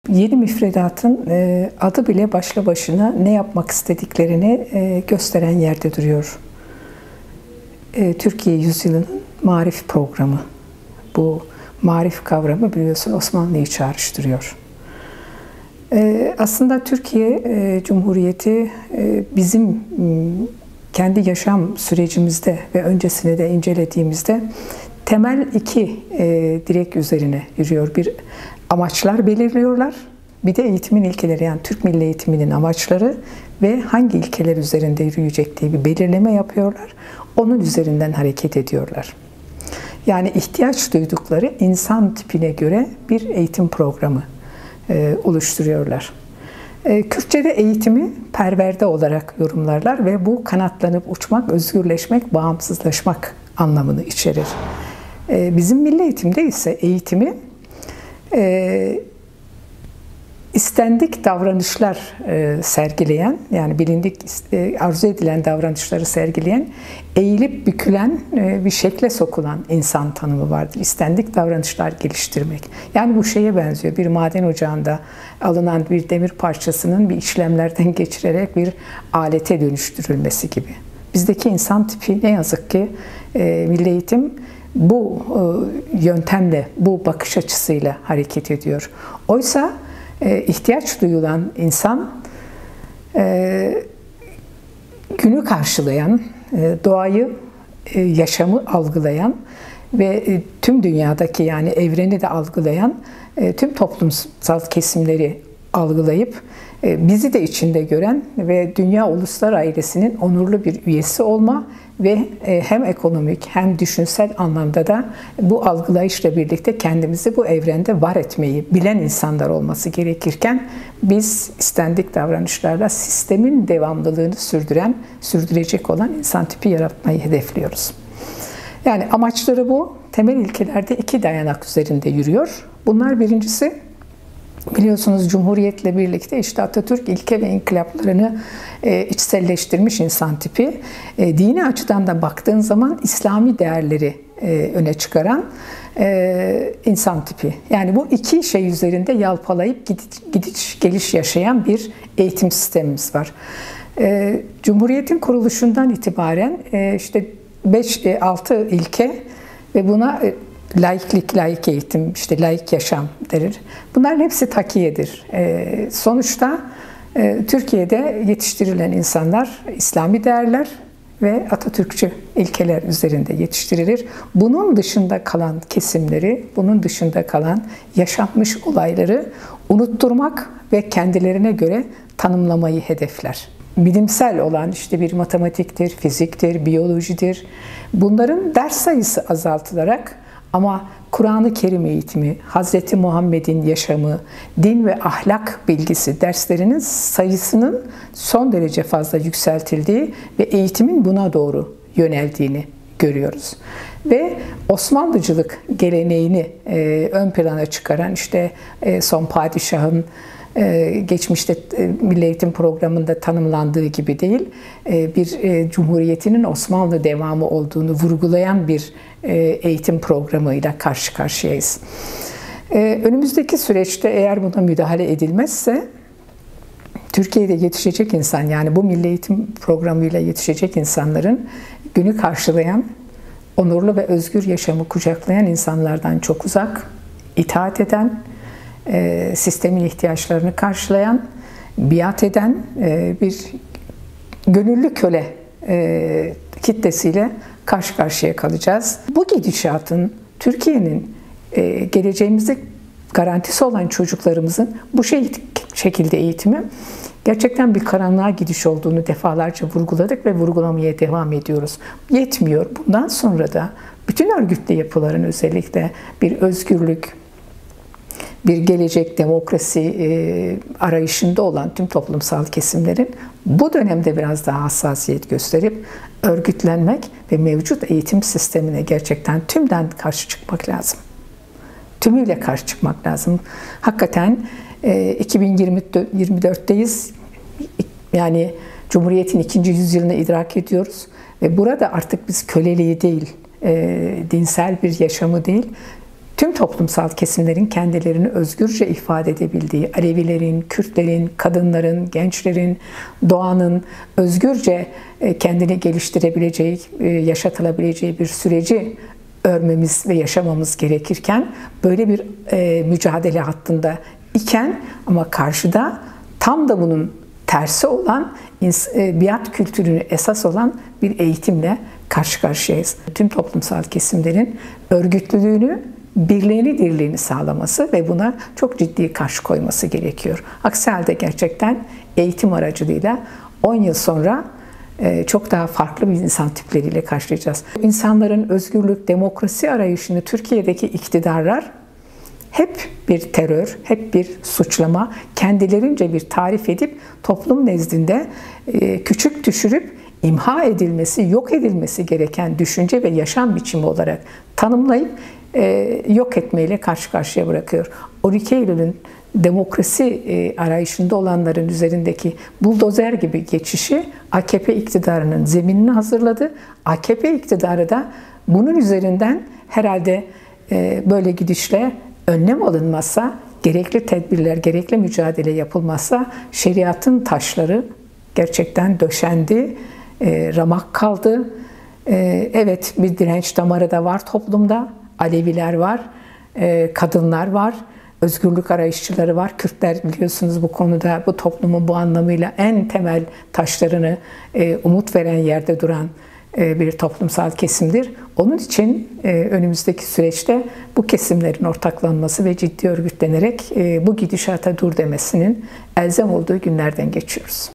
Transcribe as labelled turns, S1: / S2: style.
S1: Yeni müfredatın adı bile başlı başına ne yapmak istediklerini gösteren yerde duruyor. Türkiye Yüzyılı'nın marif programı. Bu marif kavramı biliyorsun Osmanlı'yı çağrıştırıyor. Aslında Türkiye Cumhuriyeti bizim kendi yaşam sürecimizde ve öncesini de incelediğimizde temel iki direk üzerine yürüyor. Bir amaçlar belirliyorlar. Bir de eğitimin ilkeleri, yani Türk Milli Eğitimi'nin amaçları ve hangi ilkeler üzerinde yürüyecek diye bir belirleme yapıyorlar. Onun üzerinden hareket ediyorlar. Yani ihtiyaç duydukları insan tipine göre bir eğitim programı oluşturuyorlar. Kürtçe'de eğitimi perverde olarak yorumlarlar ve bu kanatlanıp uçmak, özgürleşmek, bağımsızlaşmak anlamını içerir. Bizim milli eğitimde ise eğitimi istendik davranışlar sergileyen, yani bilindik, arzu edilen davranışları sergileyen, eğilip bükülen, bir şekle sokulan insan tanımı vardır. İstendik davranışlar geliştirmek. Yani bu şeye benziyor. Bir maden ocağında alınan bir demir parçasının bir işlemlerden geçirerek bir alete dönüştürülmesi gibi. Bizdeki insan tipi ne yazık ki milli eğitim bu yöntemle, bu bakış açısıyla hareket ediyor. Oysa ihtiyaç duyulan insan, günü karşılayan, doğayı, yaşamı algılayan ve tüm dünyadaki, yani evreni de algılayan, tüm toplumsal kesimleri algılayıp bizi de içinde gören ve dünya uluslar ailesinin onurlu bir üyesi olma ve hem ekonomik hem düşünsel anlamda da bu algılayışla birlikte kendimizi bu evrende var etmeyi bilen insanlar olması gerekirken biz istendik davranışlarla sistemin devamlılığını sürdürecek olan insan tipi yaratmayı hedefliyoruz. Yani amaçları bu. Temel ilkelerde iki dayanak üzerinde yürüyor. Bunlar birincisi, biliyorsunuz Cumhuriyet'le birlikte işte Atatürk ilke ve inkılaplarını içselleştirmiş insan tipi. Dini açıdan da baktığın zaman İslami değerleri öne çıkaran insan tipi. Yani bu iki şey üzerinde yalpalayıp gidiş geliş yaşayan bir eğitim sistemimiz var. Cumhuriyet'in kuruluşundan itibaren işte 5-6 ilke ve buna laiklik, laik eğitim, işte laik yaşam denir. Bunların hepsi takiyedir. Sonuçta Türkiye'de yetiştirilen insanlar İslami değerler ve Atatürkçü ilkeler üzerinde yetiştirilir. Bunun dışında kalan kesimleri, bunun dışında kalan yaşanmış olayları unutturmak ve kendilerine göre tanımlamayı hedefler. Bilimsel olan işte bir matematiktir, fiziktir, biyolojidir. Bunların ders sayısı azaltılarak ama Kur'an-ı Kerim eğitimi, Hz. Muhammed'in yaşamı, din ve ahlak bilgisi derslerinin sayısının son derece fazla yükseltildiği ve eğitimin buna doğru yöneldiğini görüyoruz. Ve Osmanlıcılık geleneğini ön plana çıkaran işte son padişahın geçmişte Milli Eğitim Programı'nda tanımlandığı gibi değil, bir Cumhuriyetinin Osmanlı devamı olduğunu vurgulayan bir eğitim programıyla karşı karşıyayız. Önümüzdeki süreçte eğer buna müdahale edilmezse, Türkiye'de yetişecek insan, yani bu Milli Eğitim Programı'yla yetişecek insanların günü karşılayan, onurlu ve özgür yaşamı kucaklayan insanlardan çok uzak, itaat eden, sistemin ihtiyaçlarını karşılayan, biat eden bir gönüllü köle kitlesiyle karşı karşıya kalacağız. Bu gidişatın Türkiye'nin geleceğimizde garantisi olan çocuklarımızın bu şekilde eğitimi gerçekten bir karanlığa gidiş olduğunu defalarca vurguladık ve vurgulamaya devam ediyoruz. Yetmiyor. Bundan sonra da bütün örgütlü yapıların özellikle bir özgürlük, bir gelecek, demokrasi arayışında olan tüm toplumsal kesimlerin bu dönemde biraz daha hassasiyet gösterip örgütlenmek ve mevcut eğitim sistemine gerçekten tümden karşı çıkmak lazım. Tümüyle karşı çıkmak lazım. Hakikaten 2024'teyiz. Yani Cumhuriyet'in 2. yüzyılını idrak ediyoruz. Ve burada artık biz köleliği değil, dinsel bir yaşamı değil, tüm toplumsal kesimlerin kendilerini özgürce ifade edebildiği, Alevilerin, Kürtlerin, kadınların, gençlerin, doğanın özgürce kendini geliştirebileceği, yaşatılabileceği bir süreci örmemiz ve yaşamamız gerekirken, böyle bir mücadele hattında iken ama karşıda tam da bunun tersi olan, biat kültürünü esas olan bir eğitimle karşı karşıyayız. Tüm toplumsal kesimlerin örgütlülüğünü, birliğini, dirliğini sağlaması ve buna çok ciddi karşı koyması gerekiyor. Aksi halde gerçekten eğitim aracılığıyla 10 yıl sonra çok daha farklı bir insan tipleriyle karşılayacağız. İnsanların özgürlük, demokrasi arayışını Türkiye'deki iktidarlar hep bir terör, hep bir suçlama, kendilerince bir tarif edip toplum nezdinde küçük düşürüp imha edilmesi, yok edilmesi gereken düşünce ve yaşam biçimi olarak tanımlayıp yok etmeyle karşı karşıya bırakıyor. 12 Eylül'ün demokrasi arayışında olanların üzerindeki buldozer gibi geçişi AKP iktidarının zeminini hazırladı. AKP iktidarı da bunun üzerinden herhalde böyle gidişle önlem alınmazsa, gerekli tedbirler, gerekli mücadele yapılmazsa şeriatın taşları gerçekten döşendi, ramak kaldı. Evet, bir direnç damarı da var toplumda. Aleviler var, kadınlar var, özgürlük arayışçıları var. Kürtler biliyorsunuz bu konuda, bu toplumun bu anlamıyla en temel taşlarını umut veren yerde duran bir toplumsal kesimdir. Onun için önümüzdeki süreçte bu kesimlerin ortaklanması ve ciddi örgütlenerek bu gidişata dur demesinin elzem olduğu günlerden geçiyoruz.